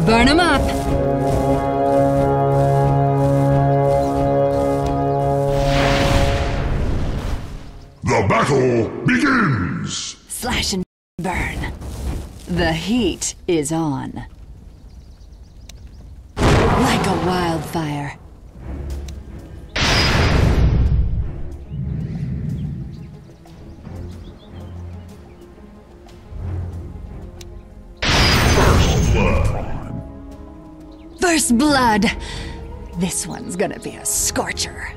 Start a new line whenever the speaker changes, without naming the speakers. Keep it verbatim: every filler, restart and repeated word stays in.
Burn 'em up!
The battle begins!
Slash and burn. The heat is on. Like a wildfire.
First blood.
First blood! This one's gonna be a scorcher.